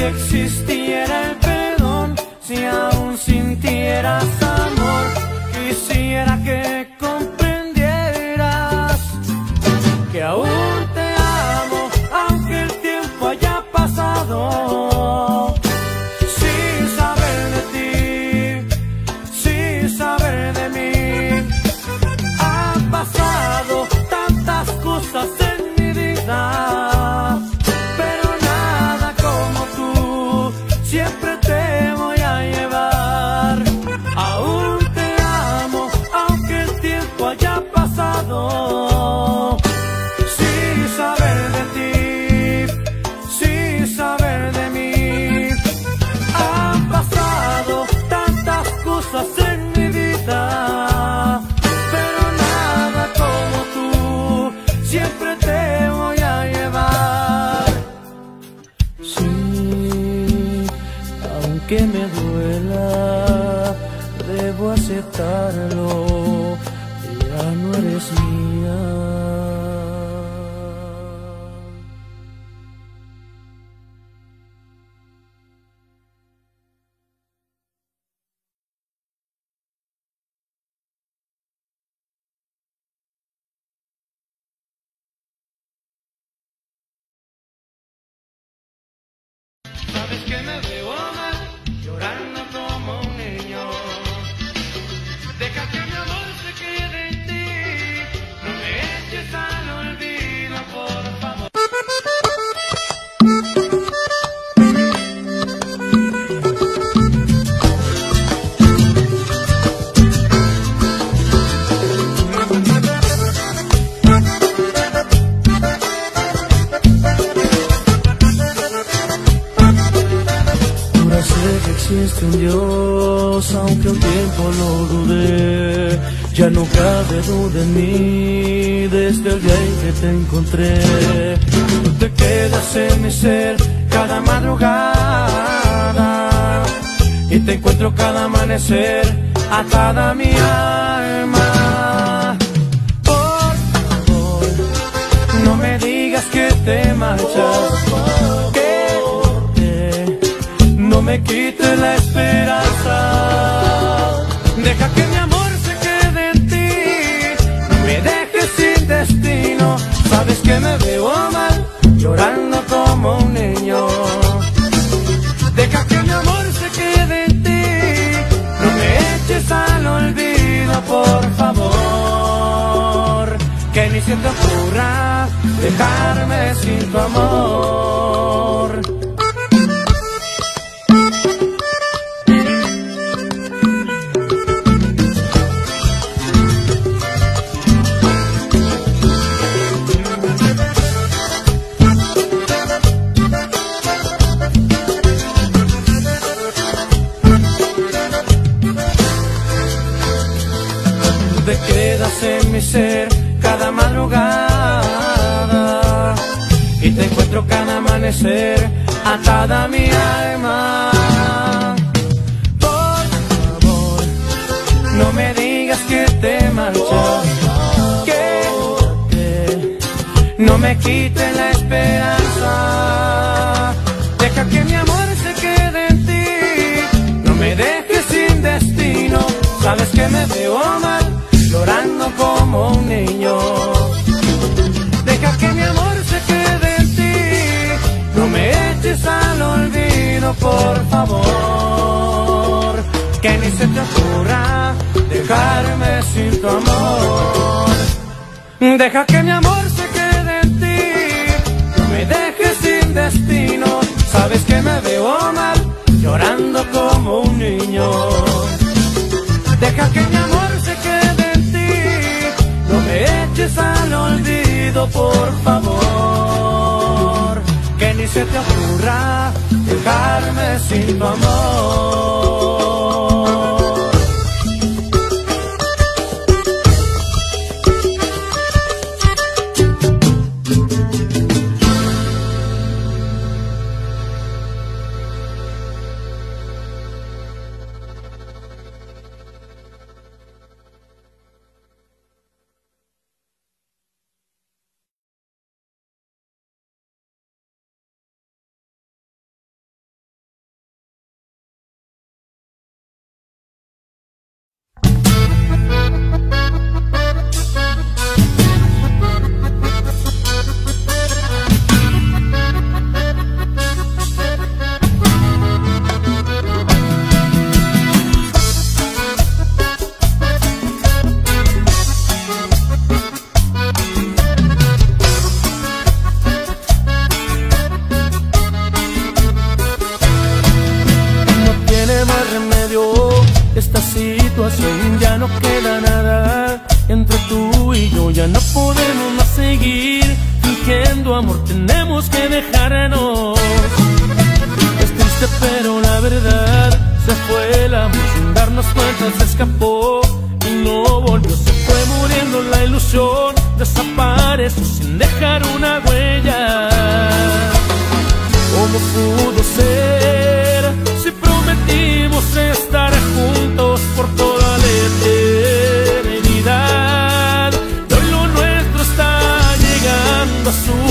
existiera el perdón, si aún sintieras amor, quisiera que comprendieras que aún te amo, aunque el tiempo haya pasado. Sin saber de ti, sin saber de mí, han pasado tantas cosas en mi vida, pero nada como tú, siempre te voy a llevar. Aún te amo, aunque el tiempo haya pasado. Sin saber de ti, sin saber de mí, han pasado tantas cosas en mi vida, pero nada como tú, siempre te voy a llevar. Sí, aunque me duela, debo aceptarlo, ya no eres mía. Sabes que me veo mal, llorando como un niño. Deja que mi amor se quede en ti, no me eches al olvido, por favor. Ahora sé que existe un Dios, aunque un tiempo lo dudé. Ya no cabe duda en mí, desde el día en que te encontré. Tú te quedas en mi ser cada madrugada, y te encuentro cada amanecer atada a mi alma. Por favor, no me digas que te marchas, no me quite la esperanza. Deja que mi amor se quede en ti, no me dejes sin destino. Sabes que me veo mal, llorando como un niño. Deja que mi amor se quede en ti, no me eches al olvido, por favor. Que ni se te ocurra dejarme sin tu amor. Te quedas en mi ser cada madrugada, y te encuentro cada amanecer atada a mi alma. Por favor, no me digas que te marchas, que no me quite la esperanza. Deja que mi amor se quede en ti, no me dejes sin destino. Sabes que me veo mal, llorando como un niño. Deja que mi amor se quede en ti, no me eches al olvido, por favor. Que ni se te ocurra dejarme sin tu amor. Deja que mi amor se quede en ti, no me dejes sin destino. Sabes que me veo mal, llorando como un niño. Deja que mi amor se quede en ti, no me eches al olvido, por favor. Que ni se te ocurra dejarme sin tu amor. tanto amor tenemos que dejarnos. Es triste pero la verdad, se fue el amor sin darnos cuenta, se escapó y no volvió. Se fue muriendo la ilusión, desapareció sin dejar una huella. ¿Cómo pudo ser si prometimos estar juntos por toda la eternidad? Y hoy lo nuestro está llegando a su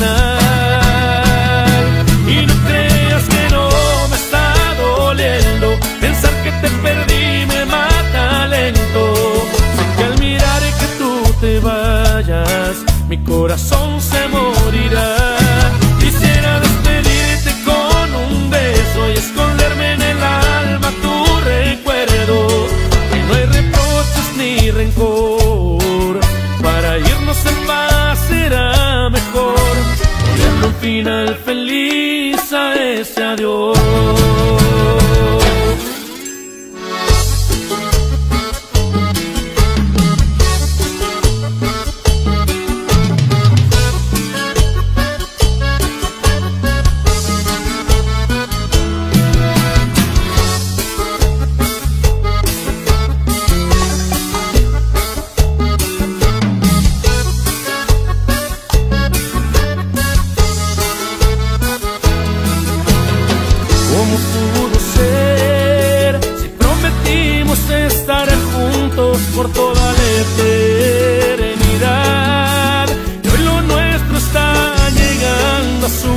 final. Y no creas que no me está doliendo, pensar que te perdí me mata lento. Sé que al mirar que tú te vayas, mi corazón se morirá. Quisiera despedirte con un beso y esconderme en el alma tu recuerdo, que no hay reproches ni rencor. Para irnos en paz será mejor, ponerle un final feliz a ese adiós. ¿Cómo pudo ser si prometimos estar juntos por toda la eternidad? Y hoy lo nuestro está llegando a su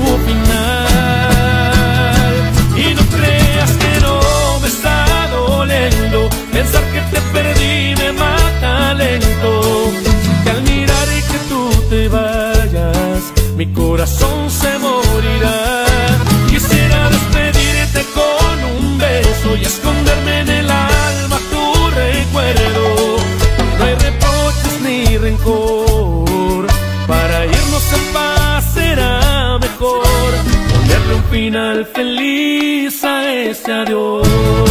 final. Y no creas que no me está doliendo, pensar que te perdí me mata lento. Que al mirar y que tú te vayas, mi corazón se morirá. Quisiera despedirte con un beso y esconderme en el alma tu recuerdo. No hay reproches ni rencor, para irnos en paz será mejor, ponerle un final feliz a ese adiós.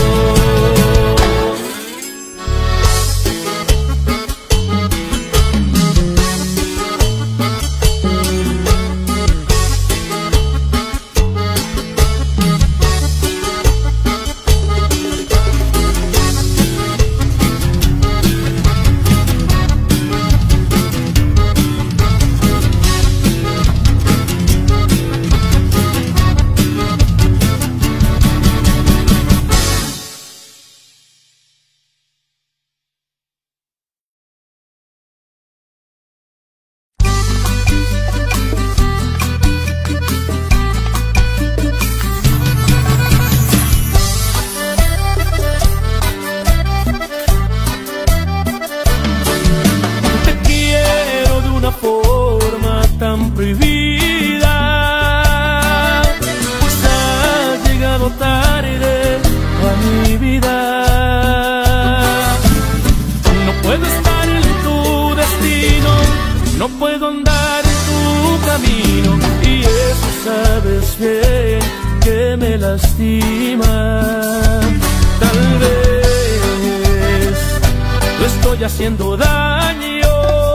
No puedo andar en tu camino y eso sabes bien que me lastima. Tal vez lo estoy haciendo daño,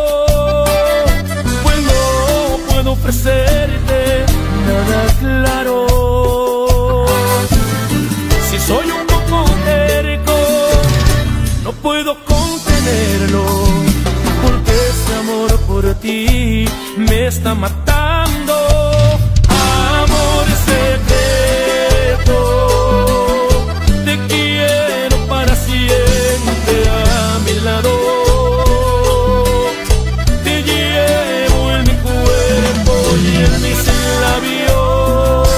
pues no puedo ofrecerte nada claro. Si soy un poco terco, no puedo contenerlo, porque ese amor por ti me está matando. Amor secreto, te quiero para siempre a mi lado. Te llevo en mi cuerpo y en mis labios.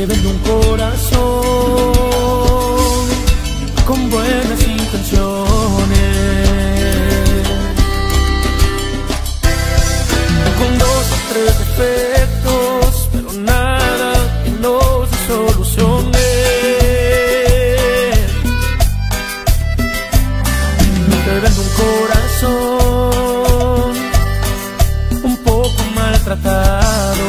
Te vendo un corazón con buenas intenciones, con 2 o 3 defectos, pero nada que no se solucione. Te vendo un corazón un poco maltratado,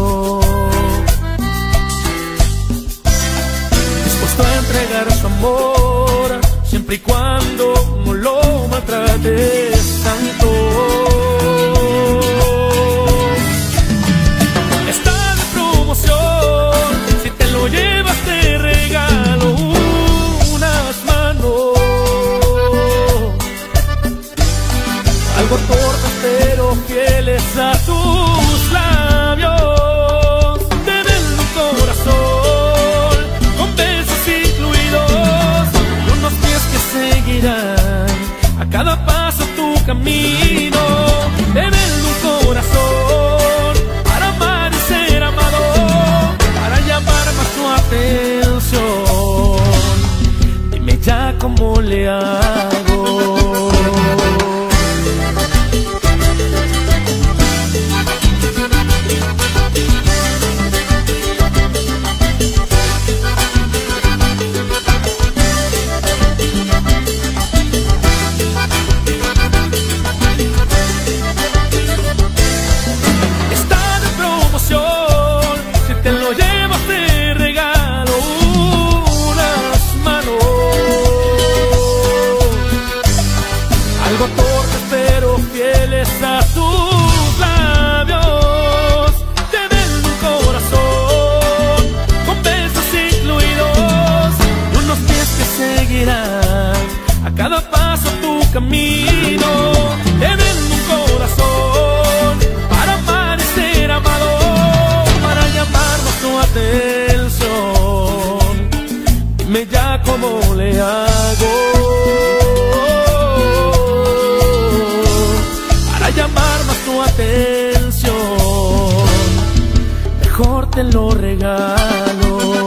dispuesto a entregar su amor siempre y cuando no lo maltrates tanto. Está de promoción, si te lo llevas te regalo unas manos, algo torpes pero fieles a tus labios. Te vendo un corazón con besos incluidos y unos pies que seguirán a cada paso tu camino. Te vendo un corazón para amar y ser amado, para llamar más tu atención. Dime ya cómo le hago. A tus labios te vendo un corazón con besos incluidos y unos pies que seguirán a cada paso tu camino. Te vendo un corazón para amar y ser amado, para llamarnos tu atención. Dime ya cómo le hago. Llamar más tu atención, mejor te lo regalo.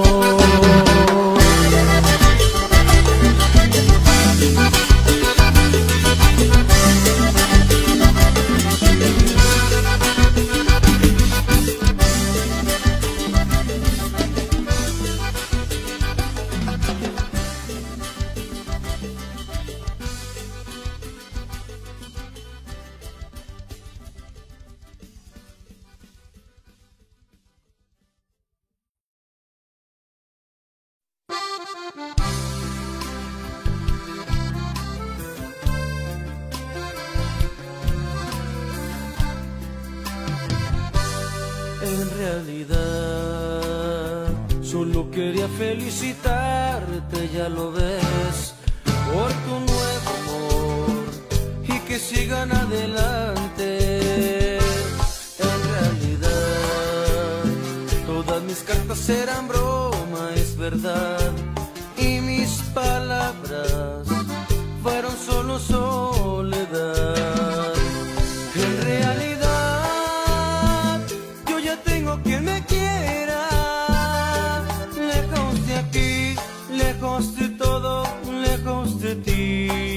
En realidad solo quería felicitarte, ya lo ves, por tu nuevo amor y que sigan adelante. En realidad todas mis cartas eran broma, es verdad, y mis palabras fueron solo soledad. En realidad yo ya tengo quien me quiera, lejos de aquí, lejos de todo, lejos de ti.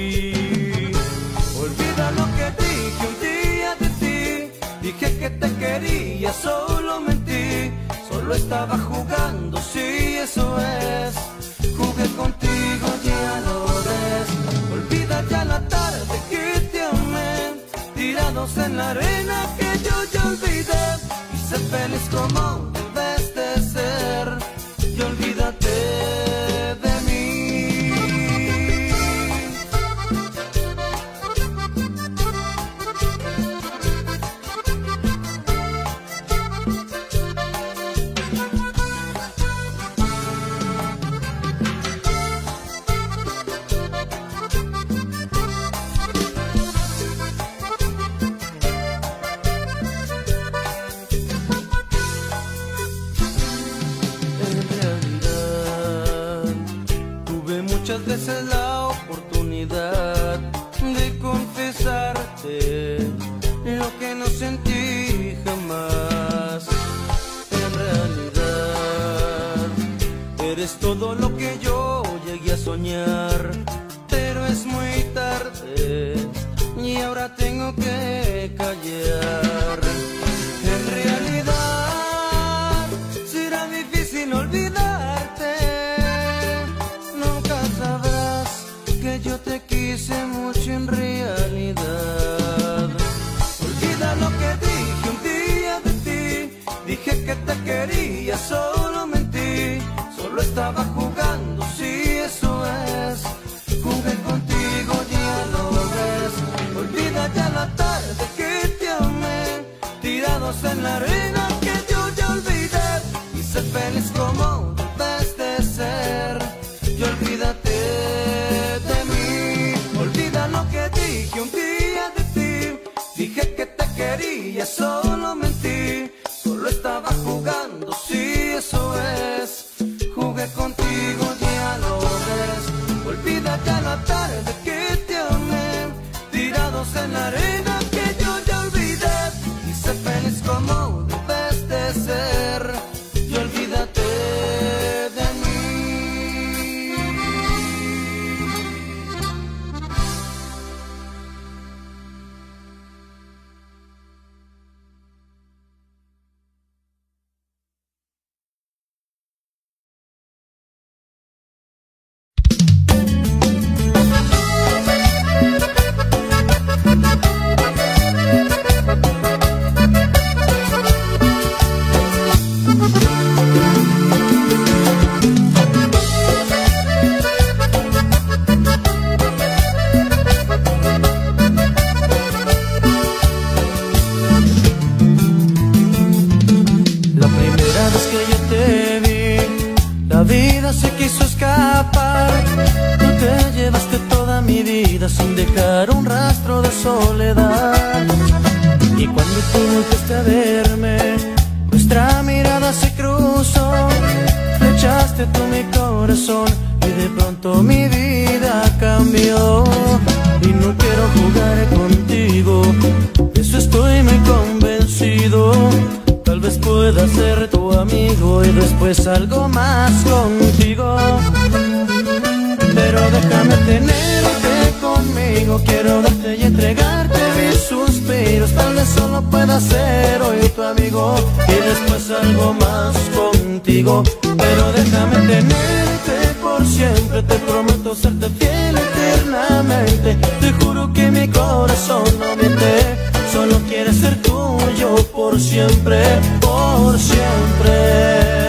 Olvida lo que dije un día de ti, dije que te quería, solo mentí, solo estaba jugando, sí, eso es, jugué contigo, ya lo ves. Olvida ya la tarde que te amé, tirados en la arena que yo ya olvidé, y sé feliz como debes de ser, y olvídate de mí. solo mentí, solo estaba jugando, sí, eso es. Jugué contigo, ya lo ves. Olvídate a la tarde que te amé, tirados en la arena que yo ya olvidé. Y sé feliz como debes de ser, y olvídate de mí. La vida se quiso escapar, tú te llevaste toda mi vida sin dejar un rastro de soledad. Y cuando tú volviste a verme, nuestra mirada se cruzó, flechaste tú mi corazón y de pronto mi vida cambió. Y no quiero jugar contigo, de eso estoy muy convencido. Tal vez pueda ser tu amigo y después algo más contigo. Pero déjame tenerte conmigo, quiero darte y entregarte mis suspiros. Tal vez solo pueda ser hoy tu amigo y después algo más contigo. Pero déjame tenerte por siempre, te prometo serte fiel eternamente. Te juro que mi corazón no miente, solo quiere ser tuyo por siempre, por siempre.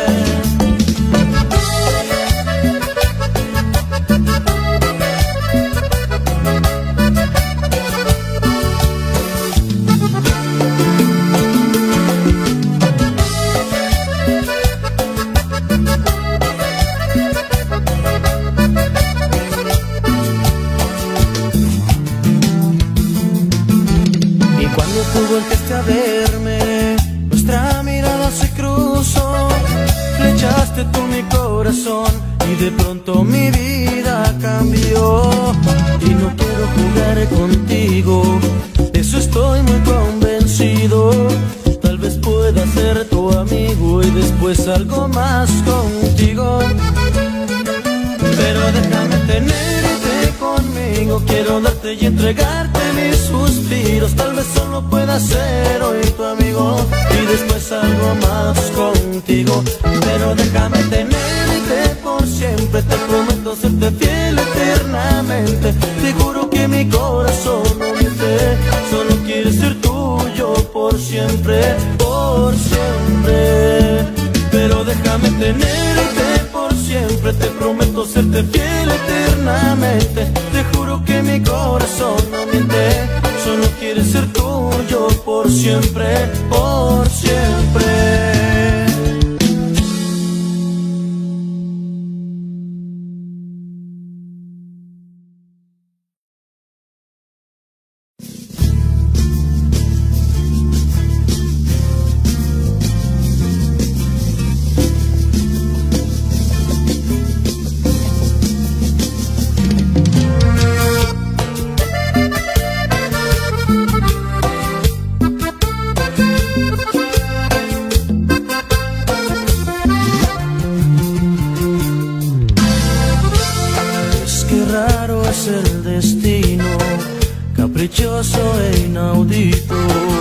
Tú volviste a verme, nuestra mirada se cruzó, flechaste tú mi corazón y de pronto mi vida cambió. Y no quiero jugar contigo, de eso estoy muy convencido. Tal vez pueda ser tu amigo y después algo más contigo. Pero déjame tenerte conmigo, quiero darte y entregarte mis suspiros. Tal vez solo pueda ser hoy tu amigo y después algo más contigo. Pero déjame tenerte por siempre, te prometo serte fiel eternamente. Te juro que mi corazón no miente, solo quiere ser tuyo por siempre, por siempre. Pero déjame tenerte por siempre, te prometo serte fiel eternamente. Te juro que mi corazón no miente, solo quiere ser tuyo por siempre, por siempre. El destino, caprichoso e inaudito,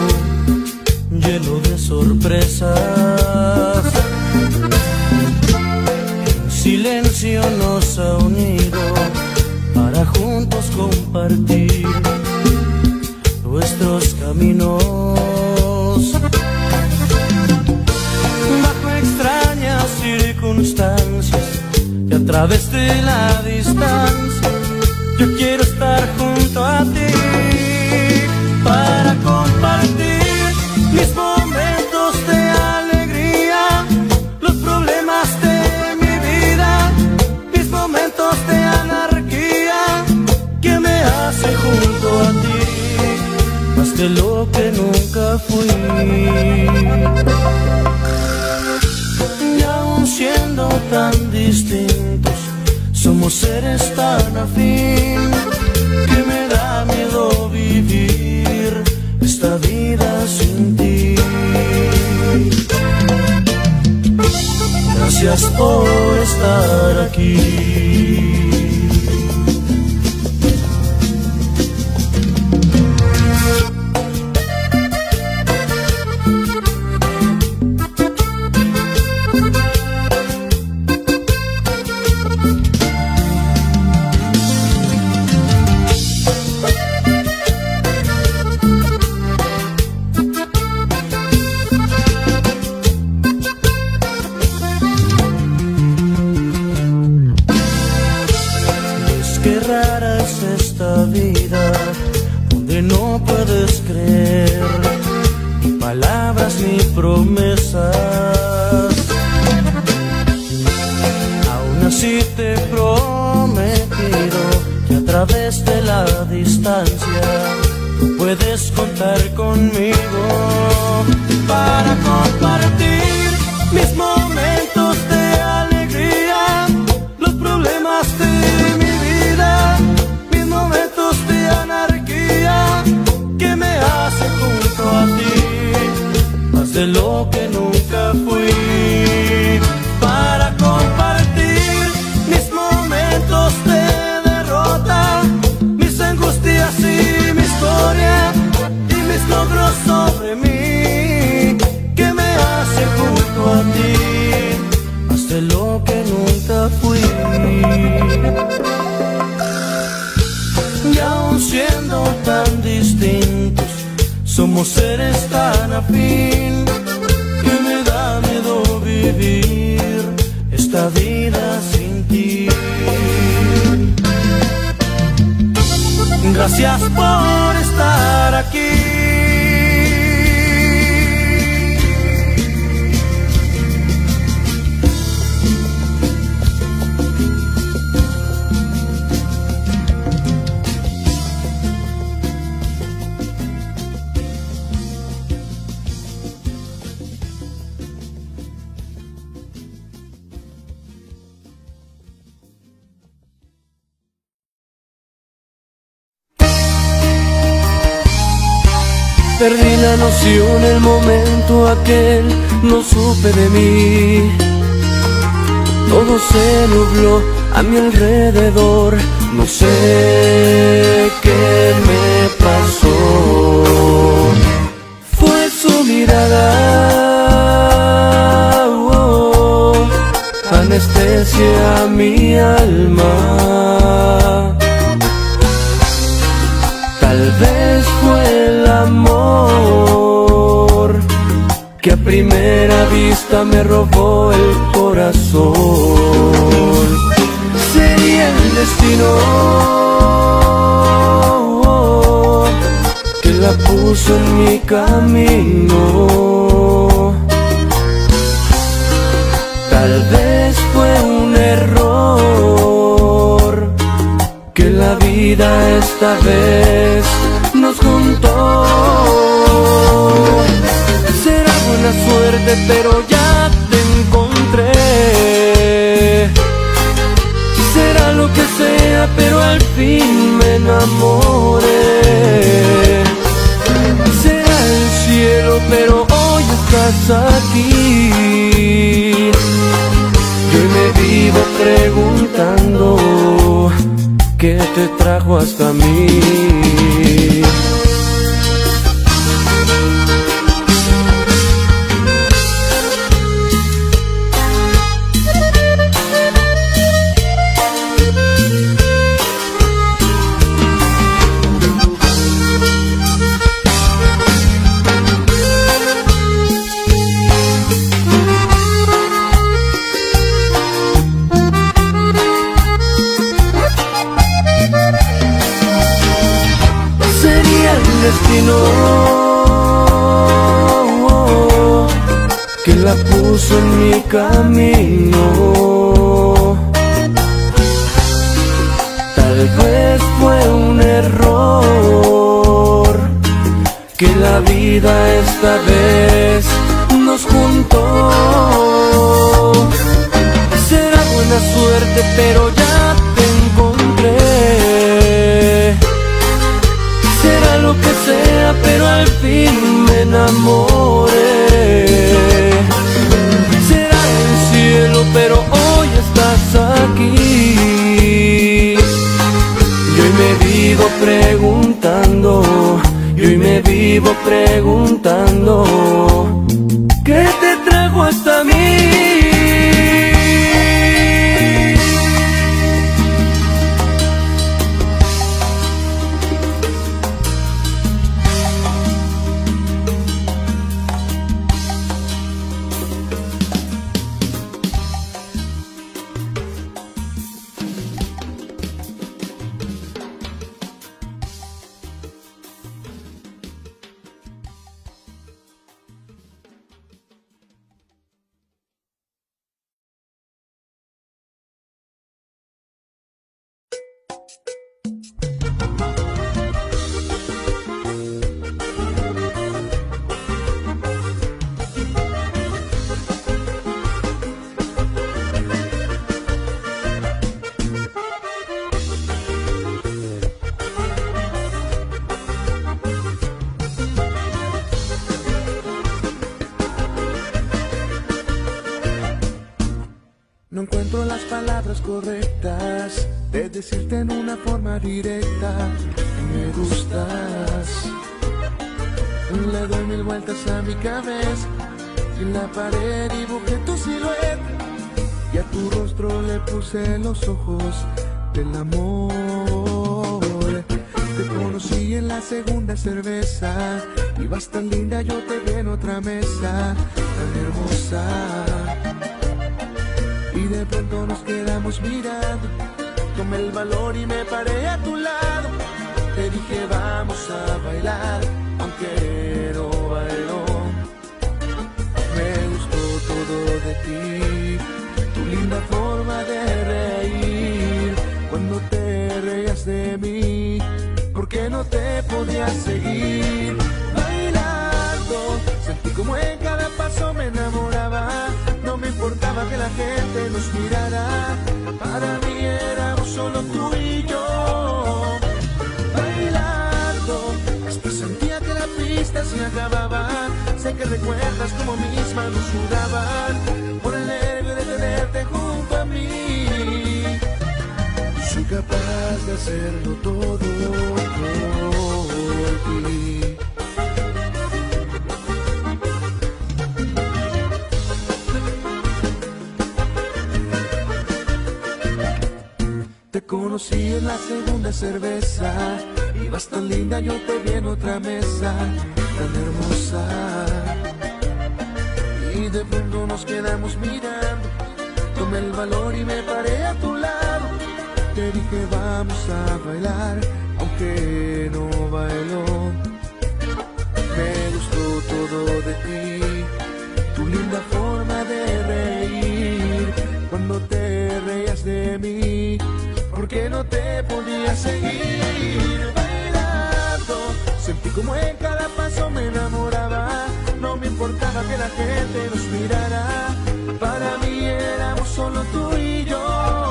lleno de sorpresas. En silencio nos ha unido para juntos compartir nuestros caminos. Bajo extrañas circunstancias y a través de la distancia, yo quiero estar junto a ti para compartir mis momentos de alegría, los problemas de mi vida, mis momentos de anarquía que me hacen junto a ti más de lo que nunca fui. Y aún siendo tan distintos, somos seres tan afín que me da miedo vivir esta vida sin ti. Gracias por estar aquí. Qué rara es esta vida, donde no puedes creer ni palabras ni promesas. Aún así te he prometido que a través de la distancia tú puedes contar conmigo para compartir mis momentos de alegría, los problemas de mi vida, mis momentos de anarquía que me hacen junto a ti más de lo que nunca fui. Para compartir mis momentos de derrota, mis angustias y mi historia y mis logros sobre mí que me hacen junto a ti más de lo que nunca fui. Y aún siendo tan distintos, somos seres tan afín que me da miedo vivir esta vida sin ti. Gracias por estar aquí. Perdí la noción el momento aquel, no supe de mí. Todo se nubló a mi alrededor, no sé qué me pasó. Fue su mirada, anestesia a mi alma. Tal vez fue el amor que a primera vista me robó el corazón. Sería el destino que la puso en mi camino. Tal vez fue un error que la vida esta vez nos juntó. Será buena suerte, pero ya te encontré. Será lo que sea, pero al fin me enamoré. Será el cielo, pero hoy estás aquí. Yo me vivo preguntando ¿qué te trajo hasta mí? Destino que la puso en mi camino. Tal vez fue un error la vida esta vez nos juntó. Será buena suerte, pero ya te encontré. Será lo que sea, pero al fin me enamoré. Será el cielo, pero hoy estás aquí. Y hoy me vivo preguntando, y hoy me vivo preguntando, ¿qué te trajo hasta mí? No encuentro las palabras correctas de decirte en una forma directa que me gustas. Le doy mil vueltas a mi cabeza y en la pared dibujé tu silueta y a tu rostro le puse los ojos del amor. Te conocí en la segunda cerveza, ibas tan linda, yo te vi en otra mesa, tan hermosa. Y de pronto nos quedamos mirando, tomé el valor y me paré a tu lado. Te dije vamos a bailar, aunque no bailó. Me gustó todo de ti, tu linda forma de reír. Cuando te reías de mí, porque no te podía seguir. Bailando, sentí como en cada paso me enamoraba. No me importaba que la gente nos mirara, para mí éramos solo tú y yo. Bailando, hasta sentía que la pista se acababa. Sé que recuerdas como mis manos sudaban por el nervio de tenerte junto a mí. Soy capaz de hacerlo todo por ti. Te conocí en la segunda cerveza, ibas tan linda, yo te vi en otra mesa, tan hermosa. Y de pronto nos quedamos mirando, tomé el valor y me paré a tu lado. Te dije vamos a bailar, aunque no bailó. Me gustó todo de ti, tu linda forma de reír. Cuando te reías de mí, porque no te podía seguir. Bailando, sentí como en cada paso me enamoraba. No me importaba que la gente nos mirara, para mí éramos solo tú y yo.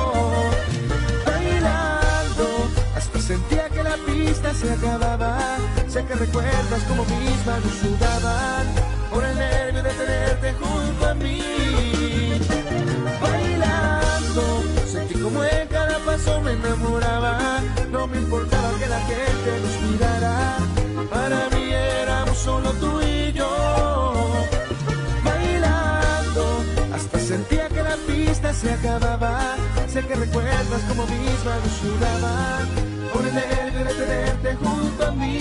Bailando, hasta sentía que la pista se acababa. Sé que recuerdas como mis manos sudaban por el nervio de tenerte junto a mí. Bailando, sentí como en cada paso me enamoraba. No me importaba que la gente nos mirara, para mí éramos solo tú y yo. Bailando, hasta sentía que la pista se acababa. Sé que recuerdas como mis manos sudaban por el nervio de tenerte junto a mí.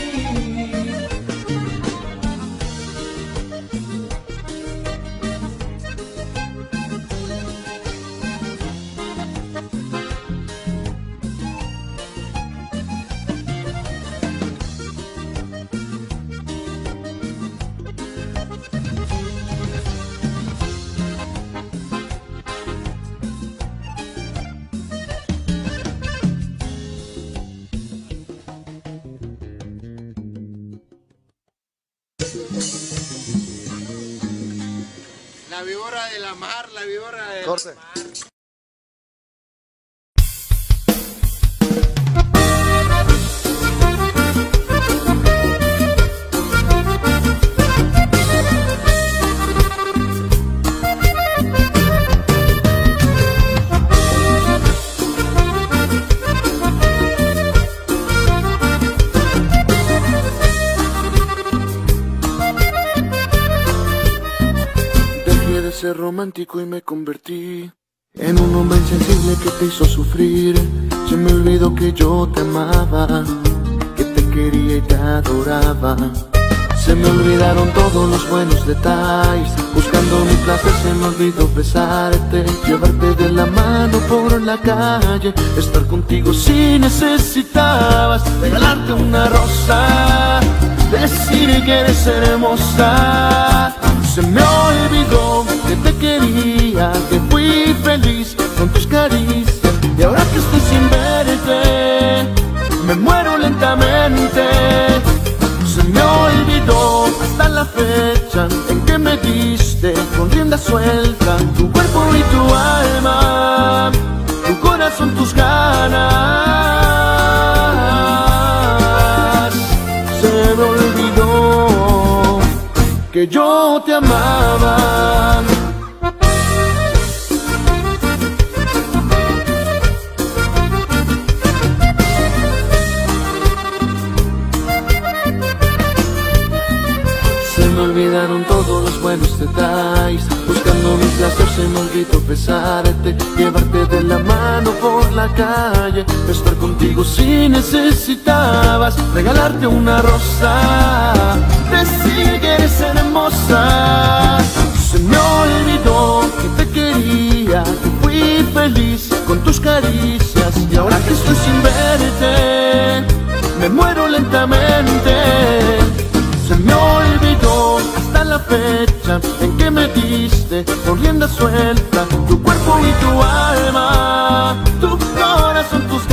La víbora de la mar, la víbora de Corte. la mar. Ser romántico y me convertí en un hombre insensible que te hizo sufrir. Se me olvidó que yo te amaba, que te quería y te adoraba. Se me olvidaron todos los buenos detalles. Buscando mi placer se me olvidó besarte, llevarte de la mano por la calle, estar contigo si necesitabas, regalarte una rosa, decir que eres hermosa. Se me olvidó que te quería, que fui feliz con tus caricias. Y ahora que estoy sin verte, me muero lentamente. Se me olvidó hasta la fecha en que me diste con rienda suelta tu cuerpo y tu alma, tu corazón, tus ganas. Se me olvidó que yo te amaba. Se me olvidaron todos los buenos detalles. Buscando mi placer se me olvidó besarte, llevarte de la mano por la calle, estar contigo si necesitabas, regalarte una rosa, decir que eres hermosa. Se me olvidó que te quería, que fui feliz con tus caricias. Y ahora que estoy sin verte, me muero lentamente. Se me olvidó hasta la fecha en que me diste con rienda suelta tu cuerpo y tu alma, tu corazón, tus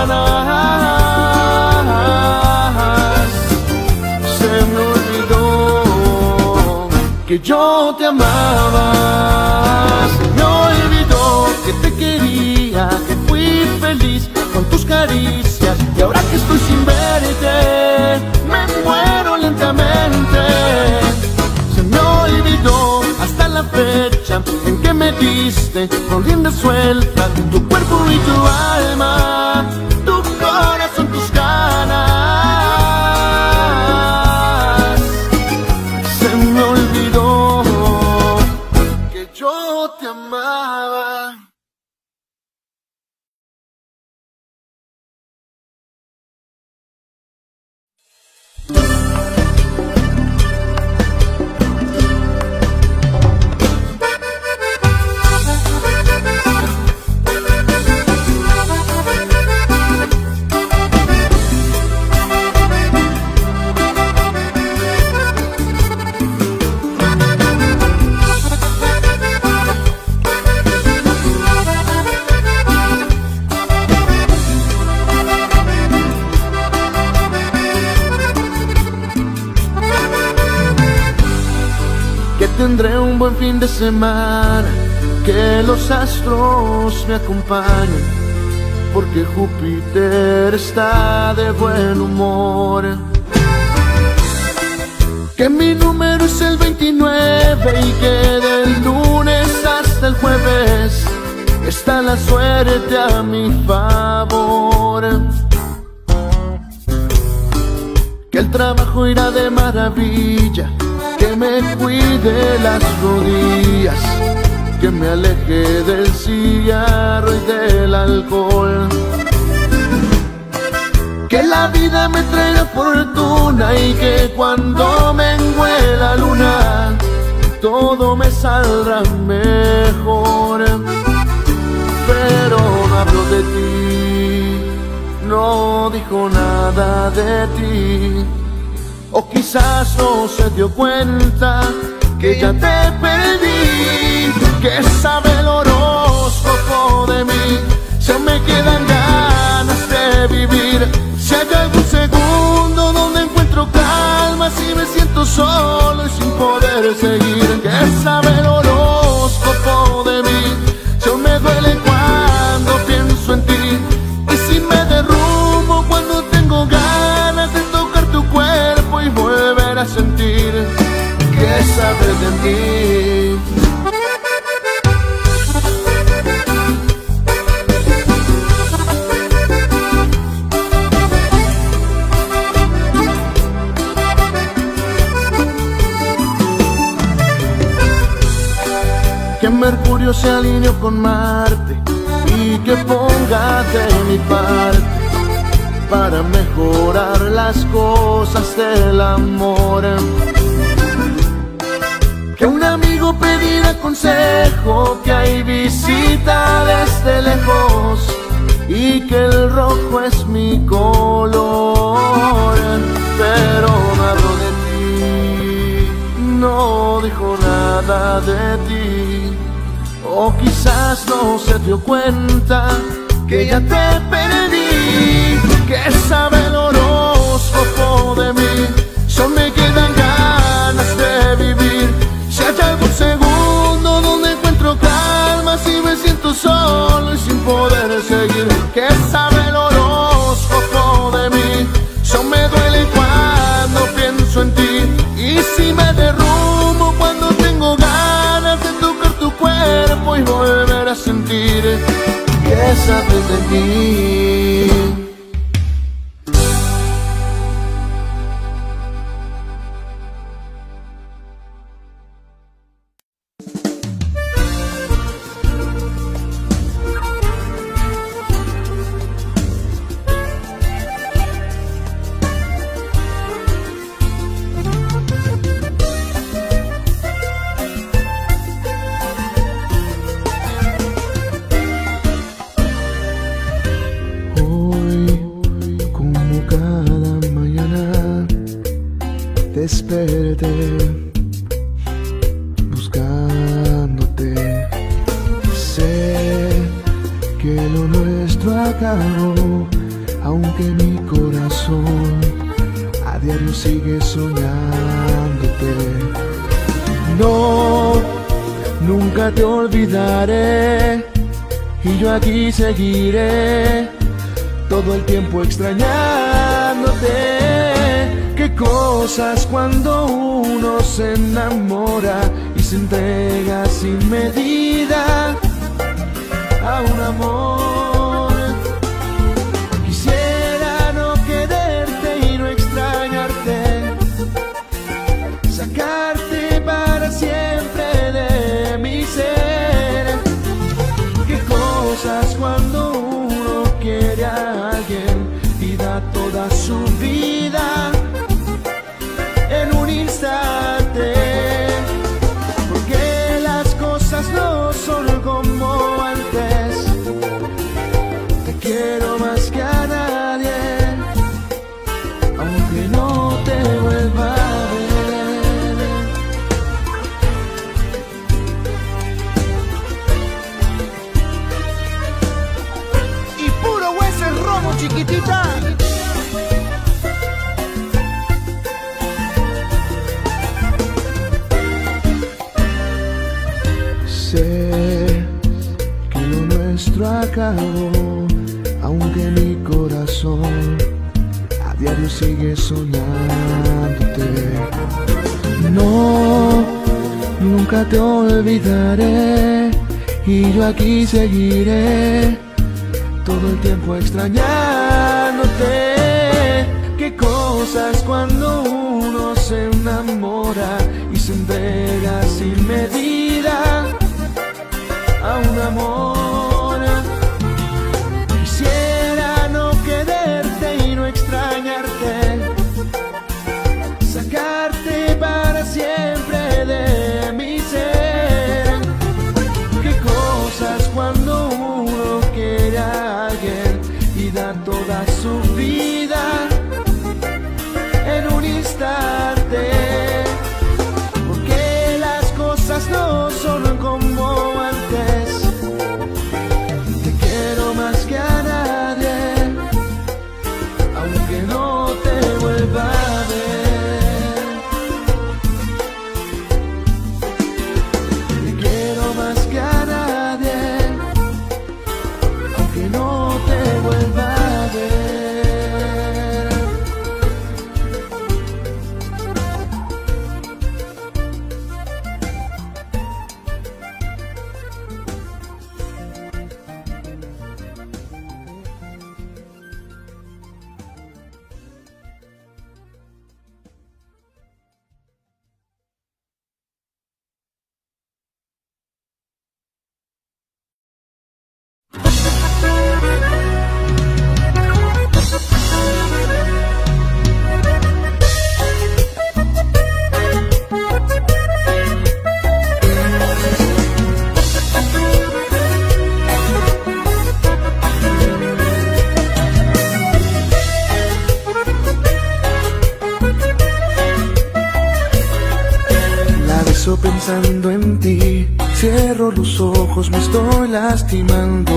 ganas. Se me olvidó que yo te amaba. Se me olvidó que te quería, que fui feliz con tus caricias. Y ahora que estoy sin verte, me muero lentamente. Se me olvidó hasta la fecha en que me diste con rienda suelta tu cuerpo y tu alma, tu corazón, tus ganas. Se me olvidó que yo te amaba. Tendré un buen fin de semana, que los astros me acompañen, porque Júpiter está de buen humor. Que mi número es el 29 y que del lunes hasta el jueves está la suerte a mi favor. Que el trabajo irá de maravilla, que me cuide las rodillas, que me aleje del cigarro y del alcohol. Que la vida me traiga fortuna y que cuando mengue la luna todo me saldrá mejor. Pero no habló de ti, no dijo nada de ti. O quizás no se dio cuenta que ya te perdí. Que sabe el horóscopo de mí, si aún me quedan ganas de vivir. Si hay algún segundo donde encuentro calma, si me siento solo y sin poder seguir. Que sabe el horóscopo sabes de mí. Que Mercurio se alinee con Marte y que ponga de mi parte para mejorar las cosas del amor. Que un amigo pedirá consejo, que hay visita desde lejos y que el rojo es mi color. Pero no hablo de ti, no dijo nada de ti, o quizás no se dio cuenta que ya te perdí. Que sabe el horóscopo de mí, solo me quedan ganas de vivir. Si hay algún segundo donde encuentro calma, si me siento solo y sin poder seguir. Que sabe el horóscopo de mí, solo me duele cuando pienso en ti. Y si me derrumbo cuando tengo ganas de tocar tu cuerpo y volver a sentir que sabes de mí. Desperté buscándote. Sé que lo nuestro acabó, aunque mi corazón a diario sigue soñándote. No, nunca te olvidaré y yo aquí seguiré todo el tiempo extrañándote. Qué cosas cuando uno se enamora y se entrega sin medida a un amor. Quisiera no quererte y no extrañarte, sacarte para siempre de mi ser. Qué cosas cuando uno quiere a alguien y da toda su vida en un instante, porque las cosas no son como antes. Te quiero más que a nadie, aunque no te vuelva a ver. Y puro Wessel Romo, chiquitita. Sé que lo nuestro acabó, aunque mi corazón a diario sigue soñándote. No, nunca te olvidaré y yo aquí seguiré todo el tiempo extrañándote. Qué cosas cuando uno se enamora y se entrega sin medida a un amor. Quisiera no quererte y no extrañarte, sacarte para siempre de mi ser. Qué cosas cuando uno quiere a alguien y da toda su vida en un instante, porque las cosas no son como antes. Te quiero más que a nadie, aunque no te vuelva a ver. Te quiero más que a nadie, aunque no te vuelva a ver. beso pensando en ti, cierro los ojos, me estoy lastimando.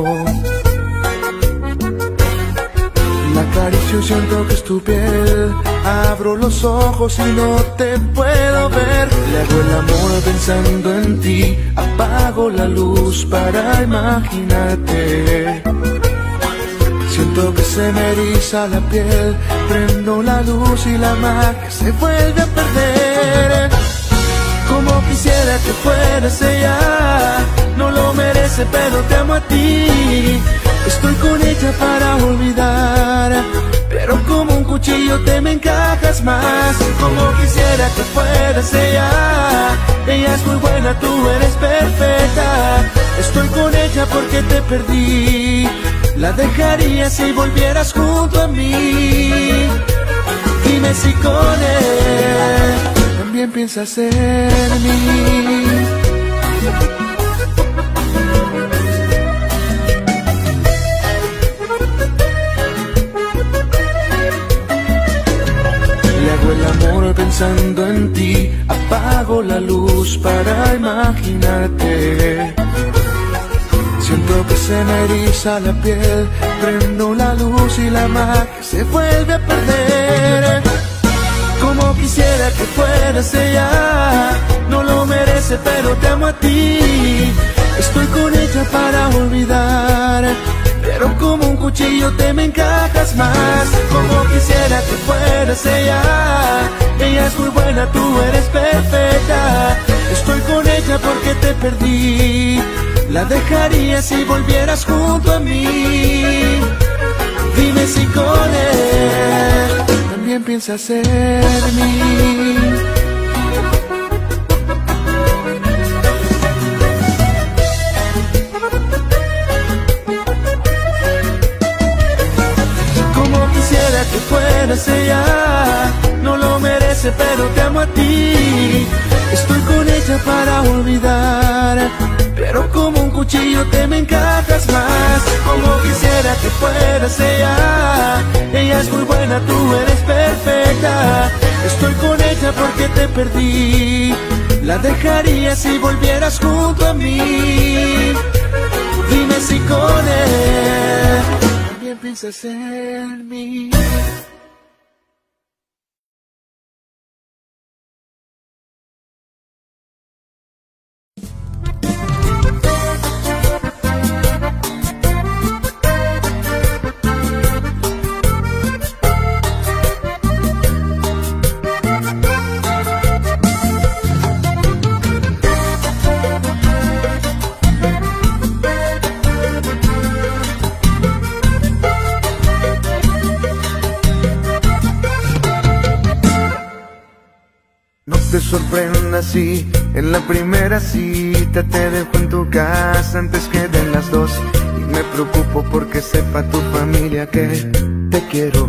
La acaricio y siento que es tu piel, abro los ojos y no te puedo ver. Le hago el amor pensando en ti, apago la luz para imaginarte. Siento que se me eriza la piel, prendo la luz y la magia se vuelve a perder. Como quisiera que fueras ella, no lo merece pero te amo a ti. Estoy con ella para olvidar, pero como un cuchillo te me encajas más. Como quisiera que fueras ella es muy buena, tú eres perfecta. Estoy con ella porque te perdí, la dejaría si volvieras junto a mí. Dime si con él también piensas en mí. Le hago el amor pensando en ti, apago la luz para imaginarte. Siento que se me eriza la piel, prendo la luz y la magia se vuelve a perder. Como quisiera que fueras ella, no lo merece pero te amo a ti. Estoy con ella para olvidar, pero como un cuchillo te me encajas más. Como quisiera que fueras ella es muy buena, tú eres perfecta. Estoy con ella porque te perdí, la dejaría si volvieras junto a mí. Dime si con él también piensas en mí. Como quisiera que fueras ella, no lo merece pero te amo a ti. Estoy con ella para olvidar, pero como un cuchillo te me encajas más. Como quisiera que fueras ella es muy buena, tú eres perfecta. Estoy con ella porque te perdí, la dejaría si volvieras junto a mí. Dime si con él también piensas en mí. No te sorprendas si en la primera cita te dejo en tu casa antes que den las 2. Y me preocupo porque sepa tu familia que te quiero.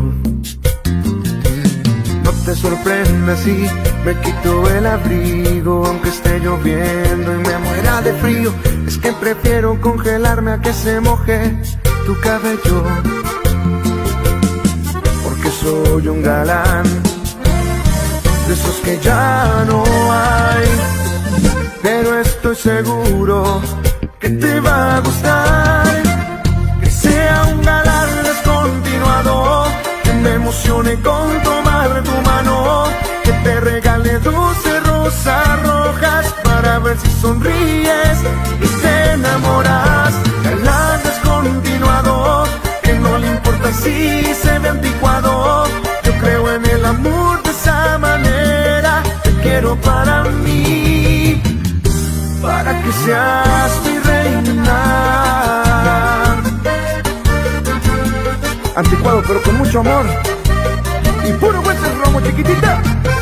No te sorprendas si me quito el abrigo aunque esté lloviendo y me muera de frío. Es que prefiero congelarme a que se moje tu cabello, porque soy un galán de esos que ya no hay, pero estoy seguro que te va a gustar. Que sea un galán descontinuado, que me emocione con tomar tu mano, que te regale 12 rosas rojas para ver si sonríes y te enamoras. Galán descontinuado, que no le importa si se ve anticuado. Yo creo en el amor de esa manera, te quiero para mí, para que seas mi reina. Anticuado pero con mucho amor y puro buen romo, chiquitita.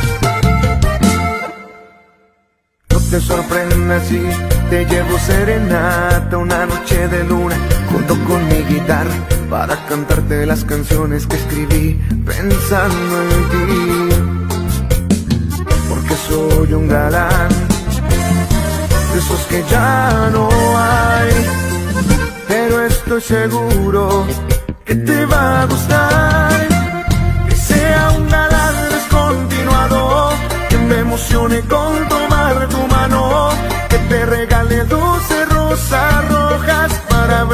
No te sorprendas si te llevo serenata una noche de luna junto con mi guitarra para cantarte las canciones que escribí pensando en ti. Porque soy un galán de esos que ya no hay, pero estoy seguro que te va a gustar. Que sea un galán descontinuado, que me emocione con tomar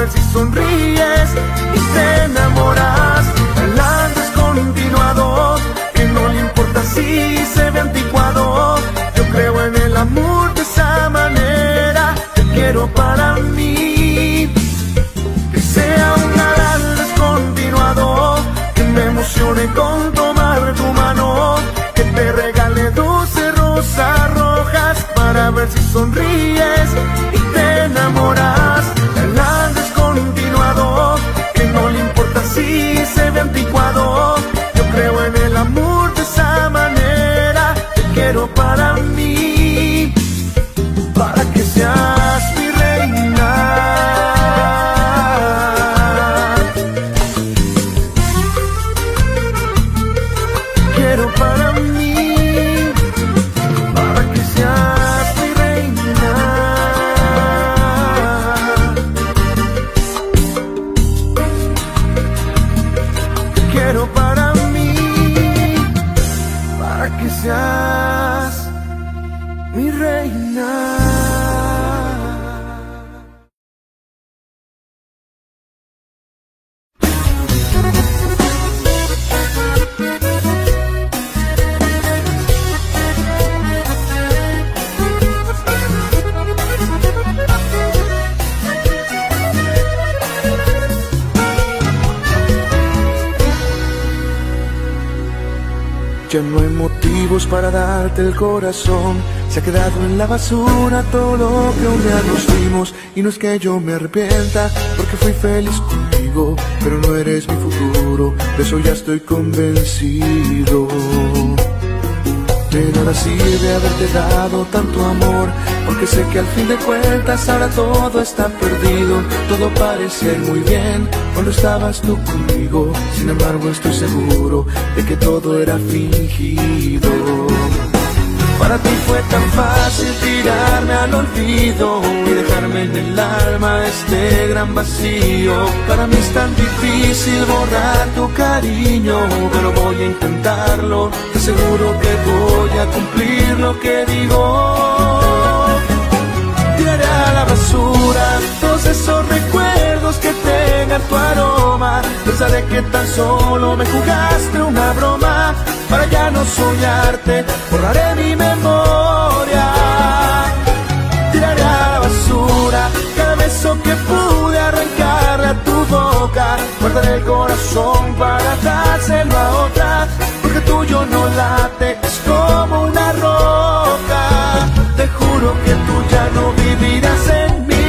ver si sonríes y te enamoras. El antes continuado, que no le importa si se ve anticuado. Yo creo en el amor de esa manera, te quiero para mí. Que sea un galán descontinuado, que me emocione con tomar tu mano, que te regale 12 rosas rojas para ver si sonríes y te enamoras. El descontinuado, que no le importa si se ve anticuado. Yo creo en el amor de esa manera, te quiero para mí, para que seas mi reina. Quiero para mí, para que seas mi reina. Quiero para mí, para que seas mi reina. Ya no hay motivos para darte el corazón. Se ha quedado en la basura todo lo que un día nos dimos. Y no es que yo me arrepienta, porque fui feliz contigo, pero no eres mi futuro, de eso ya estoy convencido. De nada sirve haberte dado tanto amor, porque sé que al fin de cuentas ahora todo está perdido. Todo parecía ir muy bien cuando estabas tú conmigo. Sin embargo estoy seguro de que todo era fingido. Para ti fue tan fácil tirarme al olvido y dejarme en el alma este gran vacío. Para mí es tan difícil borrar tu cariño, pero voy a intentarlo. Te aseguro que voy a cumplir lo que digo. Tiraré a la basura todos esos recuerdos que tengan tu aroma. Pensaré que tan solo me jugaste una broma. Para ya no soñarte, borraré mi memoria. Tiraré a la basura cada beso que pude arrancarle a tu boca. Guardaré el corazón para dárselo a otra, porque tuyo no late, es como una roca. Te juro que tú ya no vivirás en mí.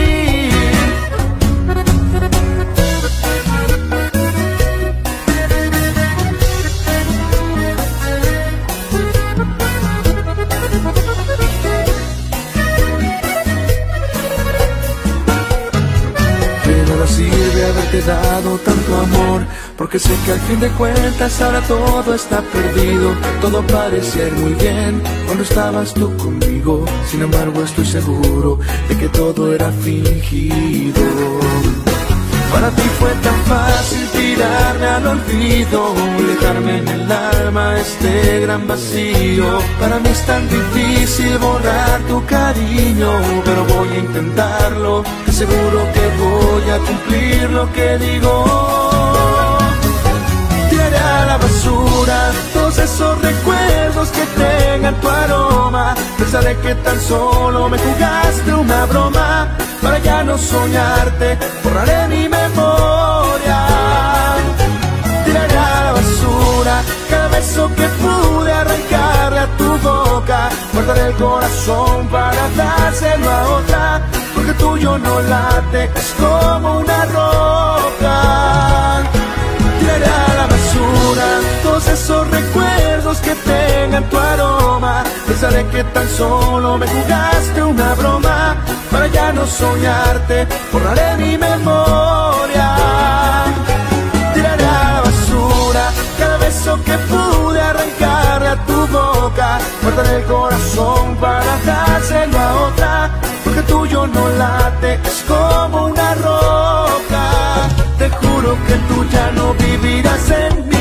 Sirve haberte dado tanto amor, porque sé que al fin de cuentas ahora todo está perdido. Todo parecía ir muy bien cuando estabas tú conmigo. Sin embargo estoy seguro de que todo era fingido. Para ti fue tan fácil tirarme al olvido y dejarme en el alma este gran vacío. Para mí es tan difícil borrar tu cariño, pero voy a intentarlo. Te aseguro que voy a cumplir lo que digo. Tiraré a la basura todos esos recuerdos que tengan tu aroma. Pensaré que tan solo me jugaste una broma. Para ya no soñarte, borraré mi memoria. Tiraré a la basura cada beso que pude arrancarle a tu boca. Guardaré el corazón para dárselo a otra, porque tuyo no late, es como una roca. Tiraré a la basura todos esos recuerdos que tengan tu aroma. Pensaré que tan solo me jugaste una broma. Para ya no soñarte, borraré mi memoria. Tiraré a la basura cada beso que pude arrancarle a tu boca. Guardaré el corazón para dárselo a otra, porque tuyo no late, es como una roca. Te juro que tú ya no vivirás en mí.